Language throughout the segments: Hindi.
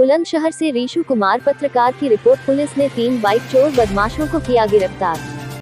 बुलंदशहर से रीशु कुमार पत्रकार की रिपोर्ट। पुलिस ने 3 बाइक चोर बदमाशों को किया गिरफ्तार।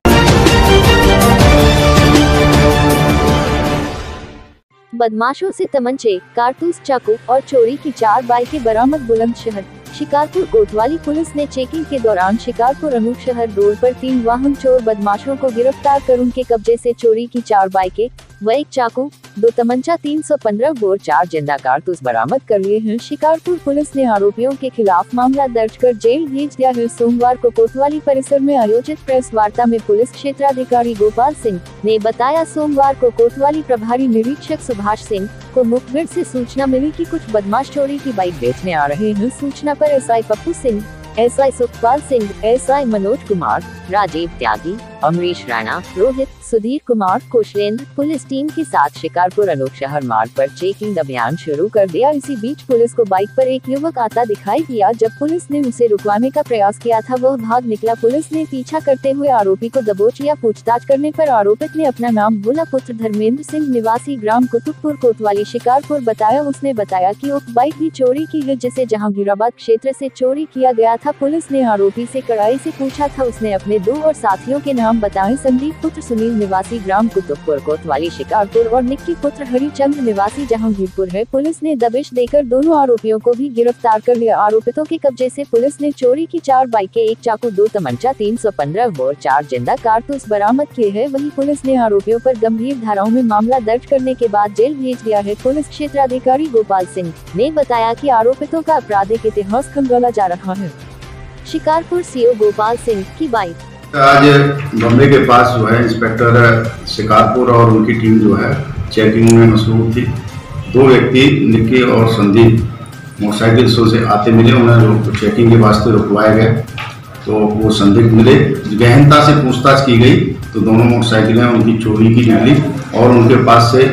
बदमाशों से तमंचे, कारतूस, चाकू और चोरी की 4 बाइकें बरामद। बुलंदशहर शिकारपुर कोतवाली पुलिस ने चेकिंग के दौरान शिकारपुर अनूपशहर रोड पर 3 वाहन चोर बदमाशों को गिरफ्तार कर उनके कब्जे से चोरी की 4 बाइकें व 1 चाकू, 2 तमंचा, 315 बोर 4 जिंदा कारतूस बरामद कर लिए हैं। शिकारपुर पुलिस ने आरोपियों के खिलाफ मामला दर्ज कर जेल भेज दिया है। सोमवार को कोतवाली परिसर में आयोजित प्रेस वार्ता में पुलिस क्षेत्राधिकारी गोपाल सिंह ने बताया, सोमवार को कोतवाली प्रभारी निरीक्षक सुभाष सिंह को मुखबिर से सूचना मिली कि कुछ बदमाश चोरी की बाइक बेचने आ रहे हैं। सूचना पर SI Pappu Singh, SI Sukhpal Singh, SI Manoj Kumar, Rajiv Tyagi, Amrish Rana, Rohit, Sudhir Kumar, Kushalendra police team के साथ शिकारपुर अनूपशहर मार्ग पर चेकिंग अभियान शुरू कर दिया। इसी बीच पुलिस को बाइक पर एक युवक आता दिखाई दिया। जब पुलिस ने उसे रुकवाने का प्रयास किया था, वह भाग निकला। पुलिस ने पीछा करते हुए आरोपी को दबोच लिया। पूछताछ करने पर आरोपित ने अपना नाम बोला। पुत्र धर्मेंद्र सिंह, निवासी ग्राम कुतुबपुर, कोतवाली, शिकारपुर बताया। उसने बताया कि उक्त बाइक भी चोरी की है, जिसे जहांगीराबाद क्षेत्र से चोरी किया गया था। पुलिस ने आरोपी से कड़ाई से पूछा था। उसने अपने 2 और साथियों के नाम बताए। संदीप पुत्र सुनील, निवासी ग्राम कुतुबपुर, कोतवाली, शिकारपुर और निक्की पुत्र हरिचंद्र, निवासी जहांगीरपुर है। पुलिस ने दबिश देकर दोनों आरोपियों को भी गिरफ्तार कर लिया। आरोपितों के कब्जे से पुलिस ने चोरी की 4 बाइकें, 1 चाकू, 2 तमंचा, 315 बोर 4 जिंदा कारतूस बरामद किए हैं। वहीं पुलिस ने आरोपियों पर गंभीर धाराओं में मामला दर्ज करने के बाद जेल भेज दिया है। पुलिस क्षेत्राधिकारी गोपाल सिंह ने बताया कि आरोपितों का आपराधिक इतिहास खंगाला जा रहा है। शिकारपुर सीओ गोपाल सिंह की बाइक। आज बम्बे के पास जो है इंस्पेक्टर शिकारपुर और उनकी टीम जो है चेकिंग में मसरूफ थी। 2 व्यक्ति निक्की और संदीप मोटरसाइकिल से आते मिले। उन्हें चेकिंग के वास्ते रुकवाए गए तो वो संदिग्ध मिले। गहनता से पूछताछ की गई तो दोनों मोटरसाइकिलें उनकी चोरी की निकली और उनके पास से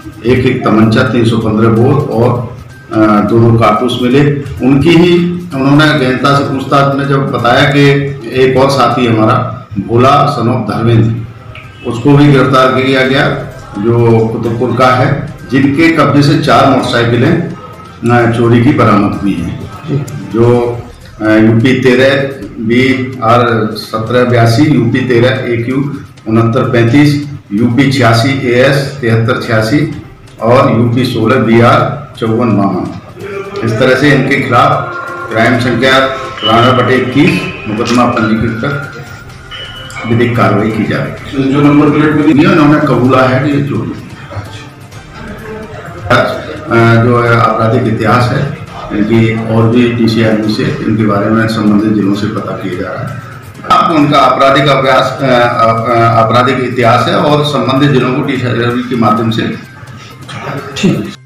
एक तमंचा, 315 बोर और 2 कारतूस मिले। उन्होंने गहनता से पूछताछ में जब बताया कि एक और साथी हमारा भोला सनोप धर्मेंद्र, उसको भी गिरफ्तार किया गया जो कुतुबपुर का है, जिनके कब्जे से 4 मोटरसाइकिलें चोरी की बरामद हुई हैं, जो UP 13 BR 1782, UP 13 AQ 6935, UP 86 AS 7386 और यूपी 16 BR 5452। इस तरह से इनके खिलाफ क्राइम संख्या 93/21 मुकदमा पंजीकृत कर विधिक कार्रवाई की जाएगी। जो नंबर प्लेट मिली उन्होंने कबूला है कि ये चोरी जो है आपराधिक इतिहास है इनकी, और भी DCI से इनके बारे में संबंधित जिलों से पता किया जा रहा है। अब उनका आपराधिक इतिहास है और संबंधित जिलों को DCI के माध्यम से ठीक